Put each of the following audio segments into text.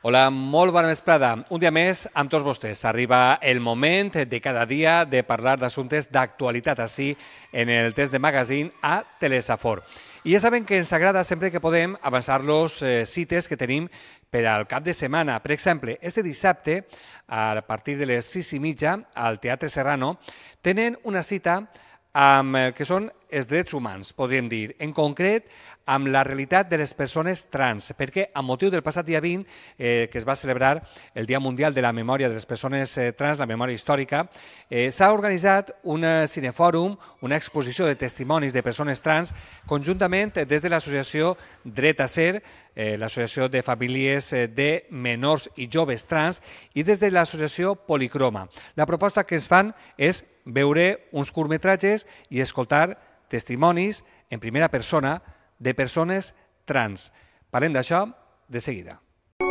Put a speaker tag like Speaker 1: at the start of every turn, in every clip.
Speaker 1: Hola, molt bona vesprada. Un dia més amb tots vostès. Arriba el moment de cada dia de parlar d'assumptes d'actualitat així en el test de magazine a Telesafor. I ja saben que ens agrada sempre que podem avançar-los cites que tenim per al cap de setmana. Per exemple, este dissabte, a partir de les 6:30, al Teatre Serrano, tenen una cita amb el que són els drets humans, podríem dir. En concret, amb la realitat de les persones trans, perquè amb motiu del passat dia 20, que es va celebrar el Dia Mundial de la Memòria de les Persones Trans, la memòria històrica, s'ha organitzat un cinefòrum, una exposició de testimonis de persones trans, conjuntament des de l'associació Dret a Ser, l'associació de famílies de menors i joves trans i des de l'associació Policroma. La proposta que es fan és veure uns curtmetratges i escoltar testimonis en primera persona de persones trans. Parlem d'això de seguida.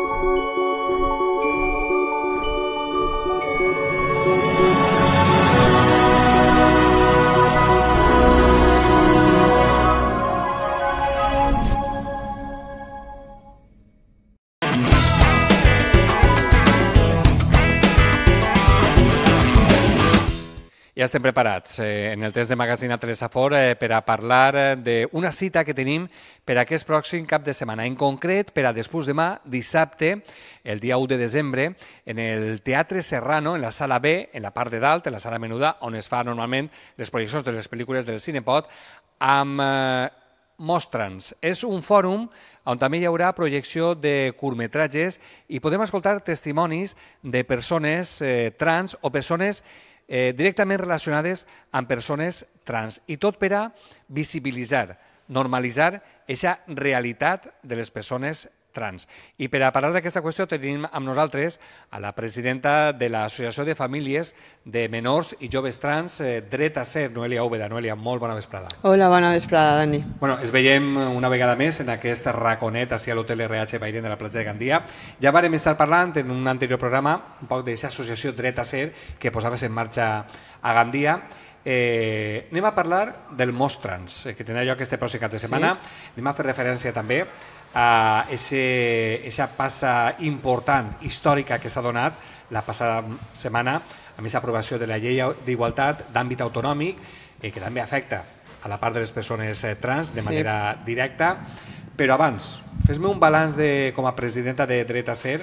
Speaker 1: Ja estem preparats en el test de magazine a Telesafor per a parlar d'una cita que tenim per a aquest pròxim cap de setmana. En concret, per a després demà, dissabte, el dia 1 de desembre, en el Teatre Serrano, en la sala B, en la part de dalt, en la sala menuda, on es fa normalment les projeccions de les pel·lícules del Cinepot, amb Mostra'ns. És un fòrum on també hi haurà projecció de curtmetratges i podem escoltar testimonis de persones trans o persones directament relacionades amb persones trans. I tot per a visibilitzar, normalitzar aquesta realitat de les persones trans. I per a parlar d'aquesta qüestió tenim amb nosaltres a la presidenta de l'Associació de Famílies de Menors i Joves Trans, Dret a Ser, Noelia Úbeda. Noelia, molt bona vesprada.
Speaker 2: Hola, bona vesprada, Dani.
Speaker 1: Bueno, ens veiem una vegada més en aquest raconet així a l'Hotel RH Bairén de la platja de Gandia. Ja vàrem estar parlant en un anterior programa un poc d'aquesta associació Dret a Ser que posaves en marxa a Gandia. Anem a parlar del Mostra'ns, que tindrà lloc este pròxim cap de setmana. Anem a fer referència també a aquesta passa important, històrica que s'ha donat la passada setmana amb aquesta aprovació de la llei d'igualtat d'àmbit autonòmic que també afecta a la part de les persones trans de manera directa. Però abans, fes-me un balanç com a presidenta de Dret a Ser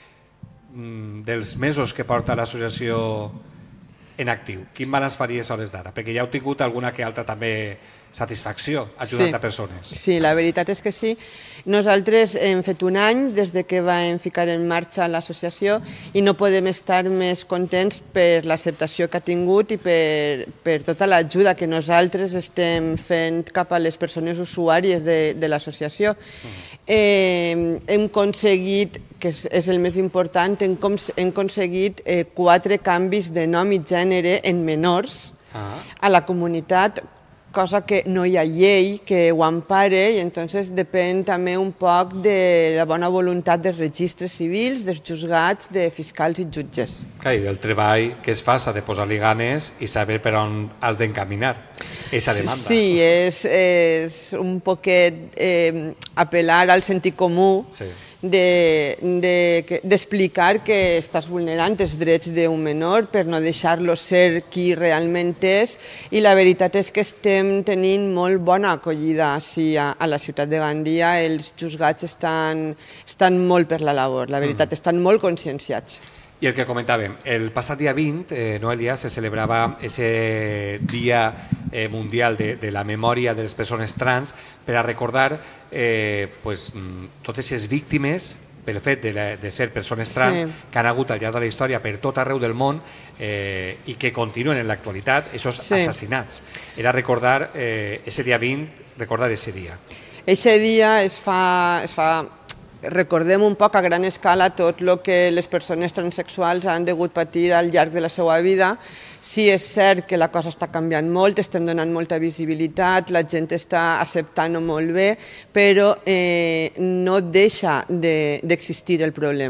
Speaker 1: dels mesos que porta l'associació en actiu. Quin balanç faries a hores d'ara? Perquè ja heu tingut alguna que altra també satisfacció ajudant a persones.
Speaker 2: Sí, la veritat és que sí. Nosaltres hem fet un any des que vam ficar en marxa l'associació i no podem estar més contents per l'acceptació que ha tingut i per tota l'ajuda que nosaltres estem fent cap a les persones usuàries de l'associació. Hem aconseguit, que és el més important, hem aconseguit 4 canvis de nom i gènere en menors a la comunitat, cosa que no hi ha llei que ho empare i entonces depèn també un poc de la bona voluntat dels registres civils, dels juzgats, de fiscals i jutges.
Speaker 1: I del treball que es fa s'ha de posar-li ganes i saber per on has d'encaminar aquesta demanda.
Speaker 2: Sí, és un poquet apel·lar al sentit comú d'explicar que estàs vulnerant els drets d'un menor per no deixar-lo ser qui realment és i la veritat és que estem tenint molt bona acollida així a la ciutat de Gandia. Els juzgats estan molt per la labor, la veritat, estan molt conscienciats.
Speaker 1: I el que comentàvem, el passat dia 20, Noelia, se celebrava aquest Dia Mundial de la Memòria de les Persones Trans per a recordar totes les víctimes pel fet de ser persones trans que han hagut al llarg de la història per tot arreu del món i que continuen en l'actualitat, aquests assassinats. Era recordar aquest dia 20, recordar aquest dia.
Speaker 2: Aquest dia es fa recordem un poc a gran escala tot el que les persones transsexuals han degut patir al llarg de la seva vida. Sí, és cert que la cosa està canviant molt, estem donant molta visibilitat, la gent està acceptant-ho molt bé, però no deixa d'existir el problema.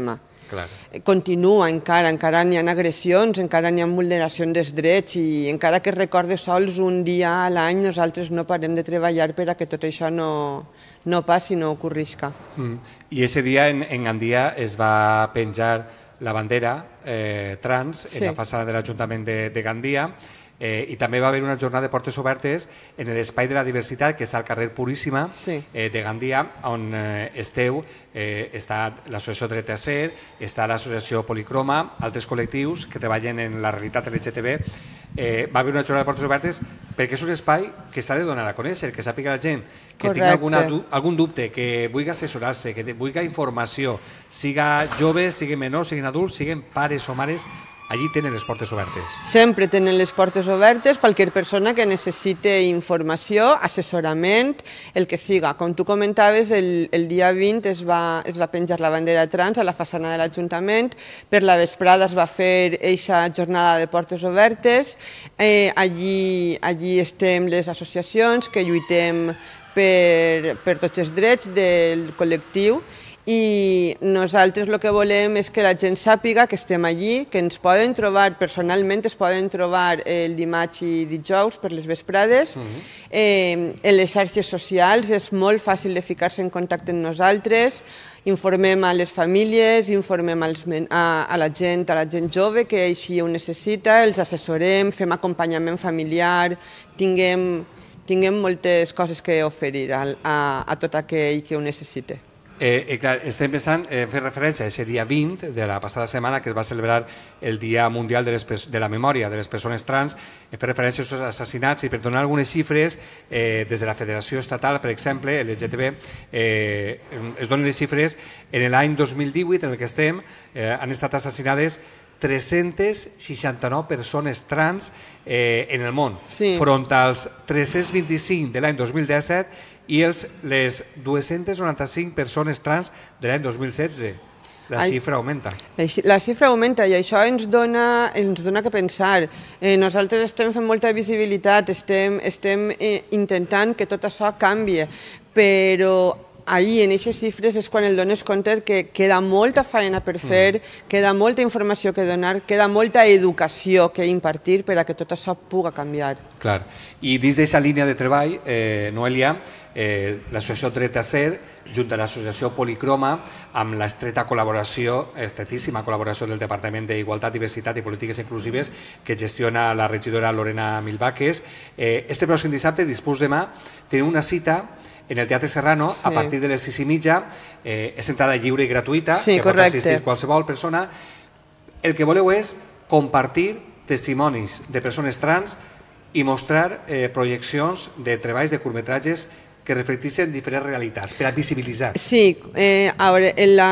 Speaker 2: Continua encara n'hi ha agressions, encara n'hi ha vulneracions dels drets i encara que es recorde sols un dia a l'any, nosaltres no parem de treballar per a que tot això no passi, no ocorrisca.
Speaker 1: I aquest dia en Gandia es va penjar la bandera trans en la façana de l'Ajuntament de Gandia, i també va haver una jornada de portes obertes en l'Espai de la Diversitat, que està al carrer Puríssima de Gandia, on esteu, està l'Associació Dret a Ser, està l'Associació Policroma, altres col·lectius que treballen en la realitat LGTB. Va haver una jornada de portes obertes perquè és un espai que s'ha de donar a conèixer, que sàpiga la gent que tingui algun dubte, que vulgui assessorar-se, que vulgui informació, siga jove, siguin menors, siguin adults, siguin pares o mares, allí tenen les portes obertes.
Speaker 2: Sempre tenen les portes obertes, qualsevol persona que necessite informació, assessorament, el que siga. Com tu comentaves, el dia 20 es va penjar la bandera trans a la façana de l'Ajuntament, per la vesprada es va fer aquesta jornada de portes obertes, allí estem les associacions que lluitem per tots els drets del col·lectiu, i nosaltres el que volem és que la gent sàpiga que estem allí, que ens poden trobar personalment, es poden trobar el dimarts i dijous per les vesprades. En les xarxes socials és molt fàcil de ficar-se en contacte amb nosaltres, informem a les famílies, informem a la gent jove que així ho necessita, els assessorem, fem acompanyament familiar, tinguem moltes coses que oferir a tot aquell que ho necessita.
Speaker 1: Clar, estem pensant en fer referència a aquest dia 20 de la passada setmana que es va celebrar el Dia Mundial de la Memòria de les Persones Trans, en fer referència a aquests assassinats, i per donar algunes xifres, des de la Federació Estatal, per exemple, l'LGTB, es donen les xifres. En l'any 2018, en el que estem, han estat assassinades 369 persones trans en el món, front als 325 de l'any 2017 i les 295 persones trans de l'any 2016. La xifra augmenta.
Speaker 2: La xifra augmenta i això ens dona que pensar. Nosaltres estem fent molta visibilitat, estem intentant que tot això canvi, però ahir en aquestes xifres és quan el dones compte que queda molta feina per fer, queda molta informació que donar, queda molta educació que impartir per a que tot això pugui canviar.
Speaker 1: Clar. I dins d'aquesta línia de treball, Noelia, l'Associació Dret a Ser, junt a l'Associació Policroma, amb l'estreta col·laboració, estretíssima col·laboració del Departament d'Igualtat, Diversitat i Polítiques Inclusives que gestiona la regidora Lorena Milvaques, este pròxim dissabte, dispús demà, tenim una cita en el Teatre Serrano a partir de les 6:30, és entrada lliure i gratuïta, que pot assistir qualsevol persona. El que voleu és compartir testimonis de persones trans i mostrar projeccions de treballs de curtmetratges que reflecteixen diferents realitats, per a visibilitzar.
Speaker 2: Sí, a veure,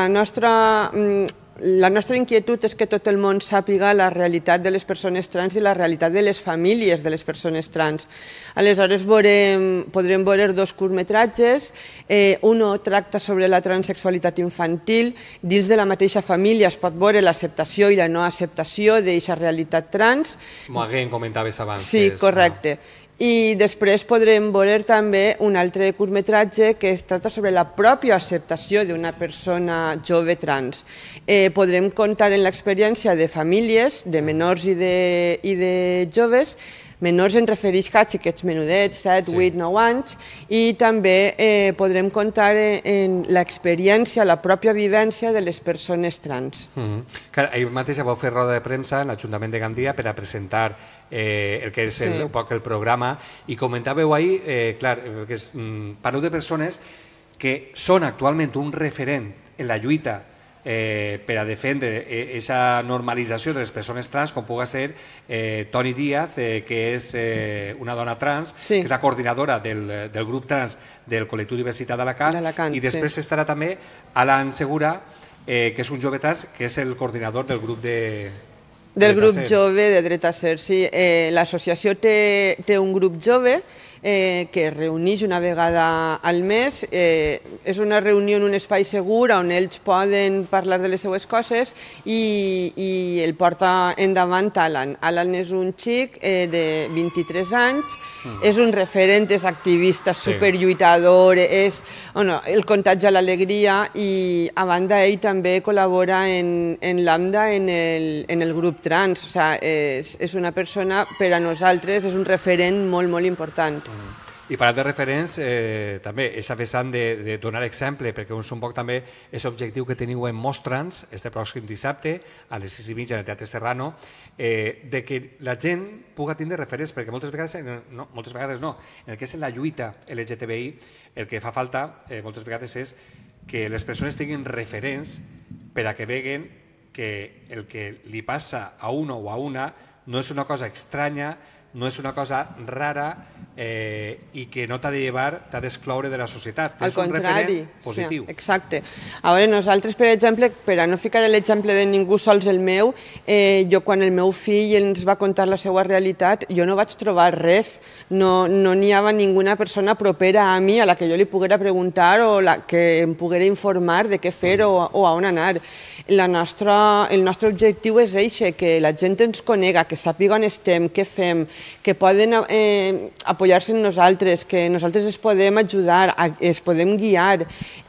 Speaker 2: la nostra inquietud és que tot el món sàpiga la realitat de les persones trans i la realitat de les famílies de les persones trans. Aleshores podrem veure dos curtmetratges, un tracta sobre la transsexualitat infantil, dins de la mateixa família es pot veure l'acceptació i la no acceptació d'aquesta realitat trans.
Speaker 1: M'ho comentaves abans.
Speaker 2: Sí, correcte. I després podrem veure també un altre curtmetratge que es tracta sobre la pròpia acceptació d'una persona jove trans. Podrem comptar en l'experiència de famílies, de menors i de joves. Menors en refereix a xiquets menudets, 7, 8, 9 anys, i també podrem comptar en l'experiència, la pròpia vivència de les persones trans.
Speaker 1: Ahir mateix vau fer roda de premsa en l'Ajuntament de Gandia per a presentar el que és un poc el programa, i comentàveu ahir, clar, parleu de persones que són actualment un referent en la lluita per a defendre aquesta normalització de les persones trans, com pugui ser Toni Díaz, que és una dona trans, que és la coordinadora del grup trans del col·lectiu Diversitat d'Alacant, i després estarà també Alan Segura, que és un jove trans, que és el coordinador del grup
Speaker 2: jove de Dret a Ser. Sí, l'associació té un grup jove que es reuneix una vegada al mes. És una reunió en un espai segur on ells poden parlar de les seues coses i el porta endavant Alan. Alan és un xic de 23 anys, és un referent, és activista, superlluitador, és el contatge a l'alegria i a banda ell també col·labora en l'AMDA en el grup trans. O sigui, és una persona, per a nosaltres, és un referent molt, molt important.
Speaker 1: I parlant de referents, també és a vessant de donar exemple, perquè és un poc també és l'objectiu que teniu en Mostra'ns, este pròxim dissabte, a les 6:30 en el Teatre Serrano, de que la gent pugui tindre referents, perquè moltes vegades no, en el que és la lluita LGTBI, el que fa falta moltes vegades és que les persones tinguin referents per a que veguen que el que li passa a uno o a una no és una cosa estranya, no és una cosa rara i que no t'ha de llevar, t'ha d'excloure de la societat.
Speaker 2: Al contrari.
Speaker 1: És un referent positiu.
Speaker 2: Sí, exacte. A veure, nosaltres, per exemple, per a no ficar l'exemple de ningú sols el meu, jo quan el meu fill ens va contar la seva realitat, jo no vaig trobar res. No n'hi havia ninguna persona propera a mi a la que jo li poguera preguntar o que em poguera informar de què fer o a on anar. El nostre objectiu és això, que la gent ens conega, que sàpiga on estem, què fem, que poden apoyar-se en nosaltres, que nosaltres es podem ajudar, es podem guiar.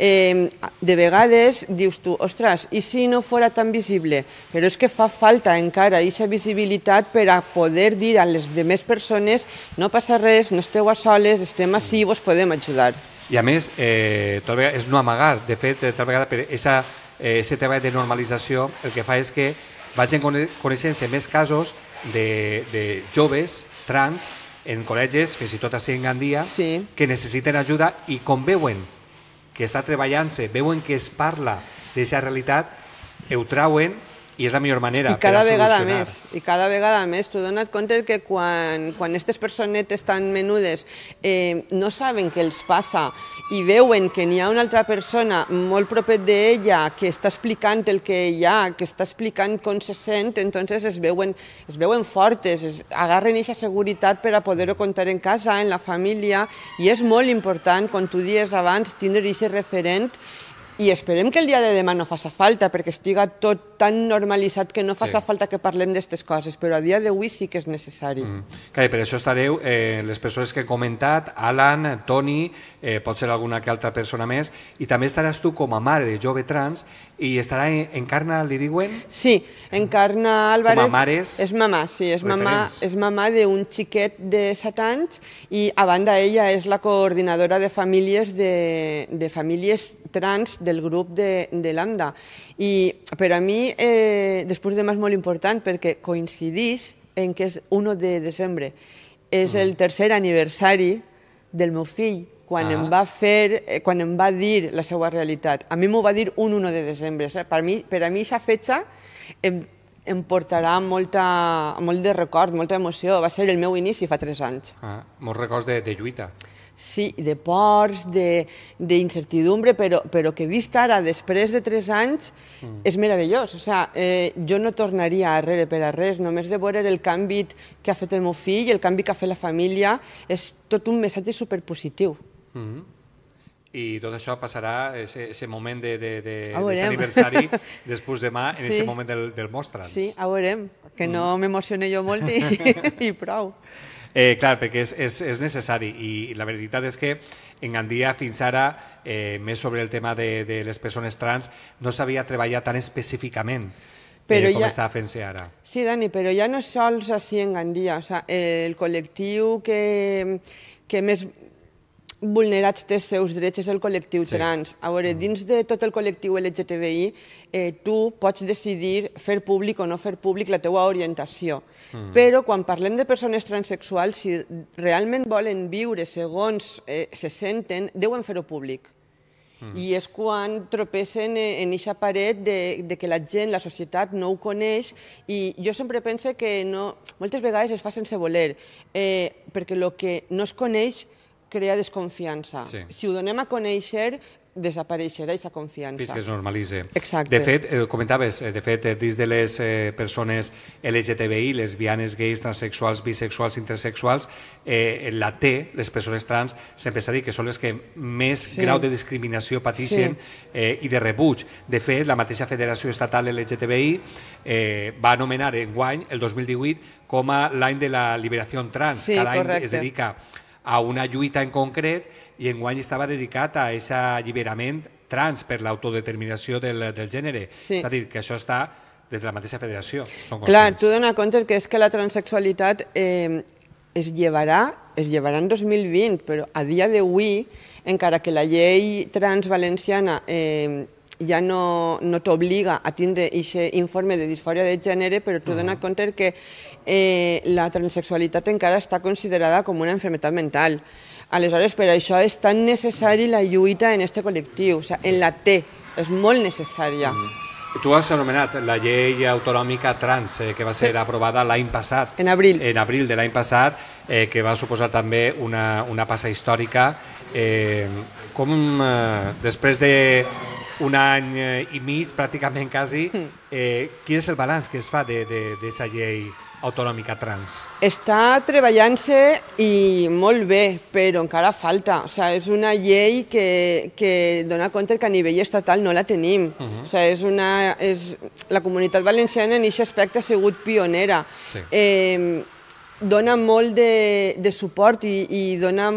Speaker 2: De vegades dius tu, ostres, i si no fora tan visible? Però és que fa falta encara aquesta visibilitat per a poder dir a les demés persones no passa res, no esteu a soles, estem ací, vos podem ajudar.
Speaker 1: I a més, tal vegada és no amagar. De fet, tal vegada per aquest treball de normalització el que fa és que vagin coneixent-se més casos de joves trans en col·legis, fins i tot així en Gandia, que necessiten ajuda i com veuen que està treballant-se, veuen que es parla d'aquesta realitat, ho trauen i és la millor manera per a solucionar.
Speaker 2: I cada vegada més. T'ho dona't compte que quan aquestes personetes tan menudes no saben què els passa i veuen que n'hi ha una altra persona molt propet d'ella que està explicant el que hi ha, que està explicant com se sent, entonces es veuen fortes, agarren aquesta seguretat per a poder-ho contar en casa, en la família, i és molt important, com tu dies abans, tindre aquest referent. I esperem que el dia de demà no faci falta, perquè estiga tot tan normalitzat que no faci falta que parlem d'aquestes coses, però a dia d'avui sí que és necessari.
Speaker 1: Per això estareu les persones que he comentat, Alan, Toni, pot ser alguna que altra persona més, i també estaràs tu com a mare de jove trans, i estarà Encarna, li diuen?
Speaker 2: Sí, Encarna Álvarez
Speaker 1: com a mares
Speaker 2: és mamà, sí, és mamà d'un xiquet de 7 anys i a banda ella és la coordinadora de famílies trans del grup de l'AMDA. I per a mi, després de més, és molt important perquè coincideix en que és 1 de desembre. És el 3è aniversari del meu fill, quan em va dir la seva realitat. A mi m'ho va dir un 1 de desembre. Per a mi, aquesta fetge em portarà molt de record, molta emoció. Va ser el meu inici fa 3 anys.
Speaker 1: Molts records de lluita.
Speaker 2: Sí, de pors, d'incertidumbre, però que vist ara, després de 3 anys, és meravellós. O sigui, jo no tornaria arrere per a res, només de veure el canvi que ha fet el meu fill, el canvi que ha fet la família, és tot un missatge superpositiu.
Speaker 1: I tot això passarà, aquest moment d'aniversari, després demà, en aquest moment del Mostra'ns.
Speaker 2: Sí, ho veurem, que no m'emocione jo molt i prou.
Speaker 1: Clar, perquè és necessari i la veritat és que en Gandia fins ara, més sobre el tema de les persones trans, no s'havia treballat tan específicament com està fent-se ara.
Speaker 2: Sí, Dani, però ja no sols així en Gandia. El col·lectiu que més vulnerats té els seus drets és el col·lectiu trans. A veure, dins de tot el col·lectiu LGTBI, tu pots decidir fer públic o no fer públic la teua orientació. Però quan parlem de persones transsexuals, si realment volen viure segons se senten, deuen fer-ho públic. I és quan tropessen en aquesta paret de que la gent, la societat, no ho coneix, i jo sempre pense que moltes vegades es fa sense voler, perquè el que no es coneix crea desconfiança. Si ho donem a conèixer, desapareixerà aquesta confiança.
Speaker 1: Fins que es normalitza.
Speaker 2: Exacte.
Speaker 1: De fet, comentaves, dins de les persones LGTBI, lesbianes, gais, transexuals, bisexuals, intersexuals, la T, les persones trans, sempre s'ha dit que són les que més grau de discriminació pateixen i de rebuig. De fet, la mateixa Federació Estatal LGTBI va anomenar enguany, el 2018, com a l'any de la liberació trans. Cada any es dedica a una lluita en concret i enguany estava dedicat a aquest alliberament trans per l'autodeterminació del gènere. És a dir, que això està des de la mateixa federació.
Speaker 2: Clar, tu dona compte que és que la transexualitat es llevarà en 2020, però a dia d'avui, encara que la llei trans valenciana ja no t'obliga a tindre aquest informe de disfòria de gènere, però tu dona compte que la transexualitat encara està considerada com una malaltia mental. Aleshores, per això és tan necessari la lluita en aquest col·lectiu, en la T, és molt necessària.
Speaker 1: Tu has anomenat la llei autonòmica trans, que va ser aprovada l'any passat.
Speaker 2: En abril.
Speaker 1: En abril de l'any passat, que va suposar també una passa històrica. Com després d'un any i mig, pràcticament quasi, quin és el balanç que es fa d'aquesta llei autonòmica trans?
Speaker 2: Està treballant-se i molt bé, però encara falta. És una llei que dona compte que a nivell estatal no la tenim. La Comunitat Valenciana en aquest aspecte ha sigut pionera. Dona molt de suport i dona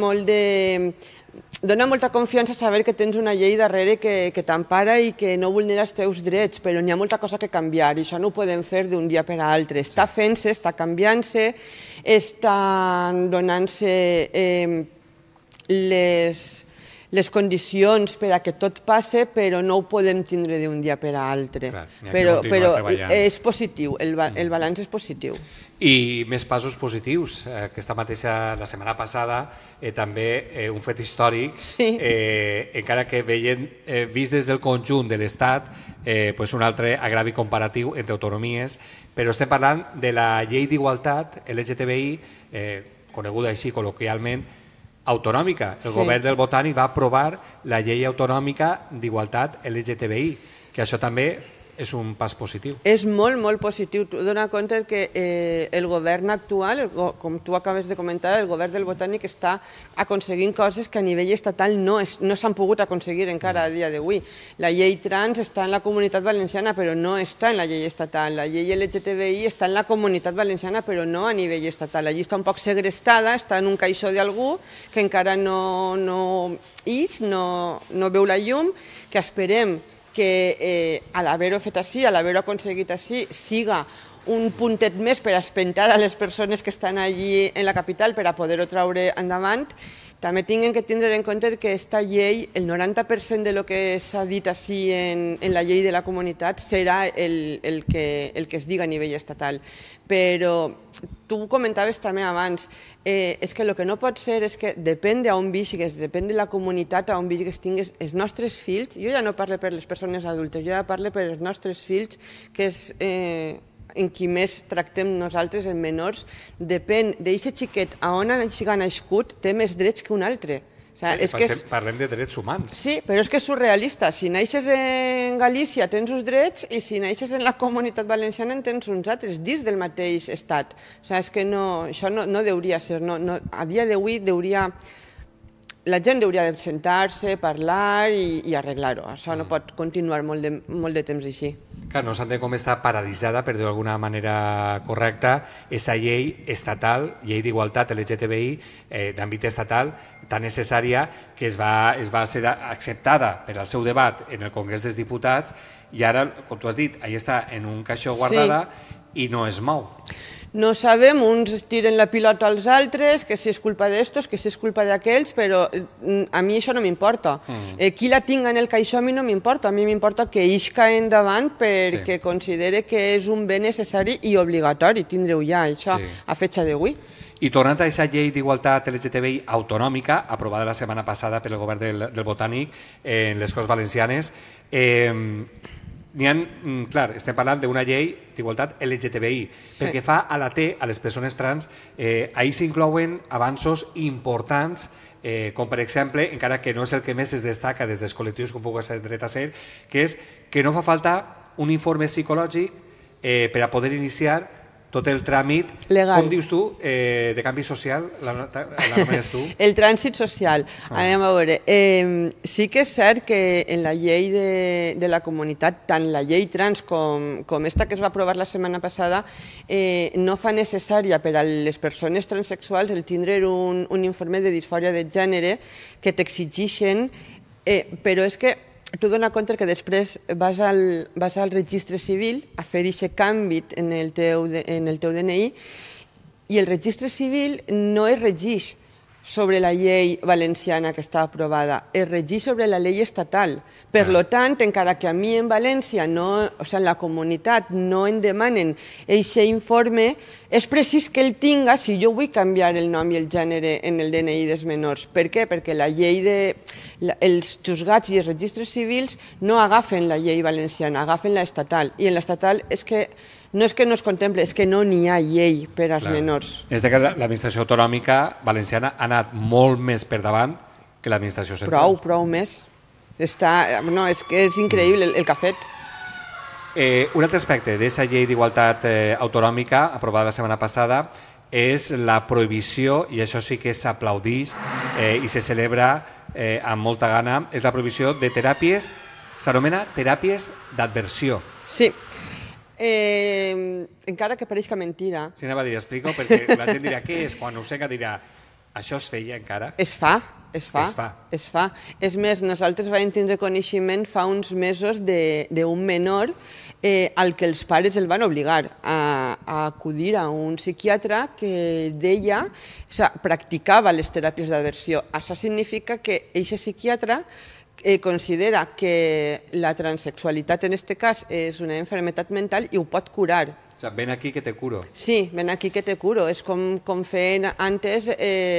Speaker 2: molta confiança saber que tens una llei darrere que t'empara i que no vulnera els teus drets, però n'hi ha molta cosa que canviar i això no ho podem fer d'un dia per a l'altre. Està fent-se, està canviant-se, estan donant-se les condicions per a que tot passe, però no ho podem tindre d'un dia per a l'altre. Però és positiu, el balanç és positiu.
Speaker 1: I més passos positius. La setmana passada, també un fet històric, encara que vist des del conjunt de l'Estat, un altre agravi comparatiu entre autonomies, però estem parlant de la llei d'igualtat LGTBI, coneguda així col·loquialment, autonòmica. El govern del Botànic va aprovar la llei autonòmica d'igualtat LGTBI, que això també és un pas positiu.
Speaker 2: És molt, molt positiu. Tu dona compte que el govern actual, com tu acabes de comentar, el govern del Botànic està aconseguint coses que a nivell estatal no s'han pogut aconseguir encara a dia d'avui. La llei trans està en la Comunitat Valenciana, però no està en la llei estatal. La llei LGTBI està en la Comunitat Valenciana, però no a nivell estatal. Allí està un poc segrestada, està en un caixó d'algú que encara no veu la llum, que esperem que a l'haver-ho fet així, a l'haver-ho aconseguit així, siga un puntet més per espentar a les persones que estan allí en la capital per a poder-ho traure endavant. També tinguem que tindre en compte que aquesta llei, el 90% de lo que s'ha dit així en la llei de la comunitat serà el que es diga a nivell estatal. Però tu comentaves també abans, és que el que no pot ser és que depèn d'on visquis, depèn de la comunitat on visquis, tinguis els nostres fills, jo ja no parlo per les persones adultes, jo ja parlo per els nostres fills, que és en qui més tractem nosaltres, els menors, depèn d'aquest xiquet a on ha nascut, té més drets que un altre.
Speaker 1: Parlem de drets humans.
Speaker 2: Sí, però és que és surrealista. Si naixes en Galícia tens uns drets i si naixes en la Comunitat Valenciana en tens uns altres, dins del mateix estat. És que això no hauria ser. A dia d'avui la gent hauria de sentar-se, parlar i arreglar-ho. Això no pot continuar molt de temps així.
Speaker 1: Clar, no s'entén com està paralitzada, per dir-ho d'alguna manera correcta, aquesta llei estatal, llei d'igualtat LGTBI d'àmbit estatal, tan necessària que es va ser acceptada per al seu debat en el Congrés dels Diputats i ara, com tu has dit, allà està en un caixó guardada i no es mou.
Speaker 2: No sabem, uns tiren la pilota als altres, que si és culpa d'estos, que si és culpa d'aquells, però a mi això no m'importa. Qui la tinga en el caixó a mi no m'importa, a mi m'importa que isca endavant perquè considere que és un bé necessari i obligatori tindre-ho ja, això, a fetge d'avui.
Speaker 1: I tornant a aquesta llei d'igualtat LGTBI autonòmica, aprovada la setmana passada pel govern del Botànic en les Corts Valencianes, clar, estem parlant d'una llei d'igualtat LGTBI. Pel que fa a la T, a les persones trans, ahir s'inclouen avanços importants com per exemple, encara que no és el que més es destaca des dels col·lectius com pugui ser dret a ser, que és que no fa falta un informe psicològic per a poder iniciar tot el tràmit,
Speaker 2: legal.
Speaker 1: Com dius tu, de canvi social, l'anomenes tu?
Speaker 2: El trànsit social. Anem a veure. Sí que és cert que en la llei de la comunitat, tant la llei trans com esta que es va aprovar la setmana passada, no fa necessària per a les persones transsexuals el tindre un informe de disfòria de gènere que t'exigeixen, però és que tu dona compte que després vas al registre civil a fer aquest canvi en el teu DNI i el registre civil no es regeix sobre la llei valenciana que està aprovada, es regeix sobre la llei estatal. Per tant, encara que a mi en València, en la comunitat, no em demanen aquest informe, és precís que el tinga si jo vull canviar el nom i el gènere en el DNI dels menors. Per què? Perquè la llei els juzgats i els registres civils no agafen la llei valenciana, agafen la estatal. I en l'estatal és que no es contemple, és que no n'hi ha llei per als menors.
Speaker 1: En aquest cas, l'administració autonòmica valenciana ha anat molt més per davant que l'administració central.
Speaker 2: Prou més. No, és que és increïble el que ha fet.
Speaker 1: Un altre aspecte d'aquesta llei d'igualtat autonòmica aprovada la setmana passada és la prohibició, i això sí que s'aplaudeix i se celebra amb molta gana, és la prohibició de teràpies, s'anomena teràpies d'adversió.
Speaker 2: Sí. Encara que pareixca mentira.
Speaker 1: Sí, anava a dir, explico, perquè la gent dirà, què és? Quan ho sé que dirà, això es feia encara?
Speaker 2: Es fa. És més, nosaltres vam tindre coneixement fa uns mesos d'un menor al que els pares el van obligar a acudir a un psiquiatre que deia, practicava les teràpies d'aversió. Això significa que aquest psiquiatre considera que la transexualitat en aquest cas és una malaltia mental i ho pot curar.
Speaker 1: O sigui, ven aquí que te curo.
Speaker 2: Sí, ven aquí que te curo. És com feien antes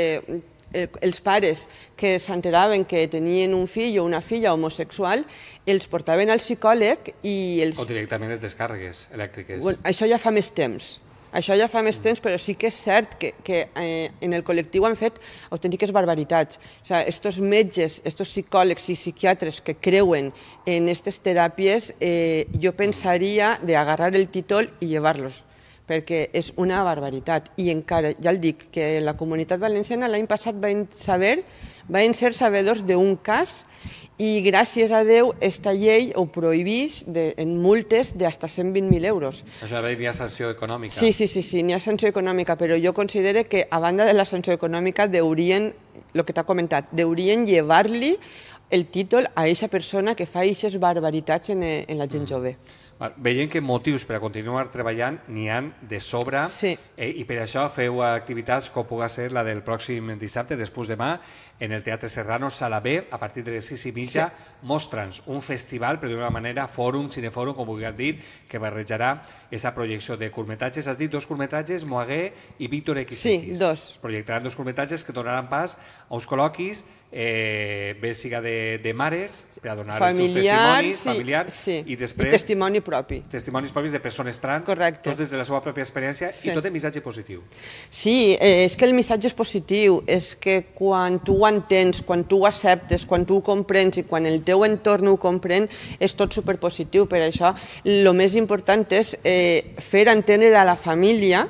Speaker 2: els pares que s'enteraven que tenien un fill o una filla homosexual, els portaven al psicòleg i els...
Speaker 1: O directament les descàrregues elèctriques.
Speaker 2: Això ja fa més temps. Però sí que és cert que en el col·lectiu han fet autèntiques barbaritats. Estos metges, estos psicòlegs i psiquiatres que creuen en aquestes teràpies, jo pensaria d'agarrar el títol i llevar-los, perquè és una barbaritat. I encara, ja el dic, que la Comunitat Valenciana l'any passat van ser sabedors d'un cas i gràcies a Déu aquesta llei ho prohibeix en multes d'hasta 120.000 euros.
Speaker 1: Això hi ha sanció econòmica.
Speaker 2: Sí, n'hi ha sanció econòmica, però jo considero que a banda de la sanció econòmica deurien, el que t'ha comentat, deurien llevar-li el títol a aquesta persona que fa aquestes barbaritats en la gent jove.
Speaker 1: Veiem que motius per a continuar treballant n'hi ha de sobre i per això feu activitats com pugui ser la del pròxim dissabte, després demà, en el Teatre Serrano, Sala B, a partir de les 6:30, mostra'ns un festival, per d'una manera, fòrum, cinefòrum, com vulguis dir, que barrejarà aquesta projecció de curtmetratges. Has dit 2 curtmetratges, Moaguer i Víctor X.
Speaker 2: Sí, 2.
Speaker 1: Projectaran 2 curtmetratges que donaran pas a uns col·loquis, bé siga de mares, per a donar els seus testimonis, familiars, i després...
Speaker 2: I testimoni propi.
Speaker 1: Testimonis propis de persones trans,
Speaker 2: tot
Speaker 1: des de la seva pròpia experiència, i tot en missatge positiu.
Speaker 2: Sí, és que el missatge és positiu, és que quan tu ho entens, quan tu ho acceptes, quan tu ho comprens i quan el teu entorn ho comprèn, és tot superpositiu. Per això, el més important és fer entendre a la família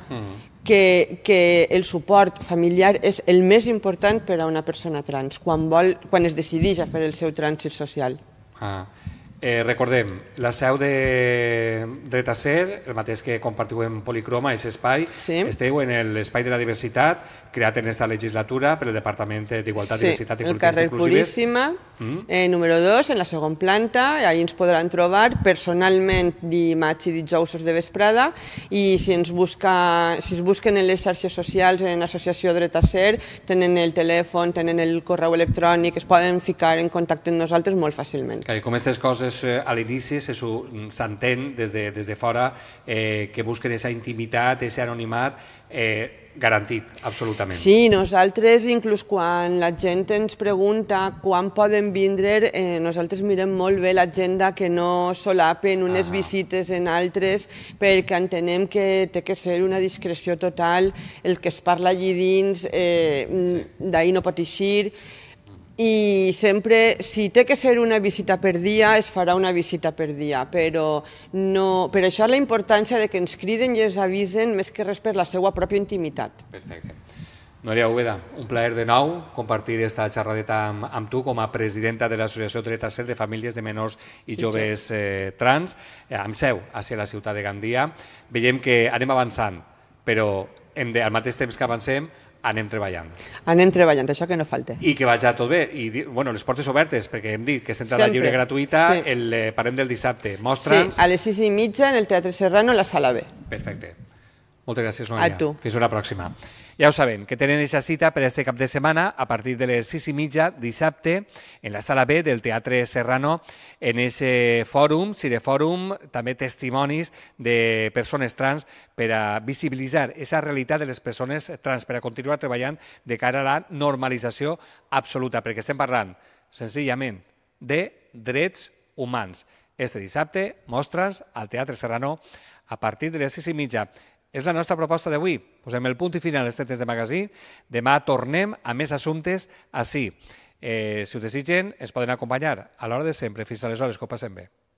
Speaker 2: que el suport familiar és el més important per a una persona trans, quan es decideix a fer el seu trànsit social.
Speaker 1: Recordem, la seu de Dret a Ser, el mateix que compartiu en Policroma, és espai, esteu en l'Espai de la Diversitat, creat en aquesta legislatura per el Departament d'Igualtat, Diversitat i Polítiques Inclusives.
Speaker 2: Sí, el carrer Puríssima, número 2, en la segona planta, allà ens podran trobar personalment dimarts i dijous de vesprada, i si es busquen en les xarxes socials, en Associació Dret a Ser, tenen el telèfon, tenen el correu electrònic, es poden ficar en contacte amb nosaltres molt fàcilment.
Speaker 1: Com aquestes coses coses a l'inici s'entén des de fora que busquen aquesta intimitat, aquest anonimat garantit, absolutament.
Speaker 2: Sí, nosaltres, inclús quan la gent ens pregunta quan poden vindre, nosaltres mirem molt bé l'agenda, que no solapen unes visites en altres, perquè entenem que té que ser una discreció total, el que es parla allí dins, d'ahir no pot eixir, i sempre, si té que ser una visita per dia, es farà una visita per dia, però per això la importància de que ens criden i ens avisen més que res per la seva pròpia intimitat.
Speaker 1: Perfecte. Núria Úbeda, un plaer de nou compartir aquesta xerradeta amb tu com a presidenta de l'Associació Dret a Ser de Famílies de Menors i Joves Trans, amb seu a la ciutat de Gandia. Veiem que anem avançant, però al mateix temps que avancem, anem treballant.
Speaker 2: Anem treballant, això que no falta.
Speaker 1: I que vagi tot bé. I les portes obertes, perquè hem dit que és entrada lliure gratuïta, parlem del dissabte. Mostra'ns...
Speaker 2: Sí, a les 6:30 en el Teatre Serrano, a la Sala B.
Speaker 1: Perfecte. Moltes gràcies, Núria.
Speaker 2: A tu.
Speaker 1: Fins una pròxima. Ja ho saben, que tenen aquesta cita per este cap de setmana a partir de les 6:30 dissabte en la Sala B del Teatre Serrano, en aquest fòrum, Cirefòrum, també testimonis de persones trans per a visibilitzar aquesta realitat de les persones trans, per a continuar treballant de cara a la normalització absoluta, perquè estem parlant senzillament de drets humans. Este dissabte, mostra'ns al Teatre Serrano a partir de les 6:30. És la nostra proposta d'avui. Posem el punt i final als Temps de Magazín. Demà tornem a més assumptes així. Si ho desitgen, ens poden acompanyar a l'hora de sempre. Fins aleshores, que ho passem bé.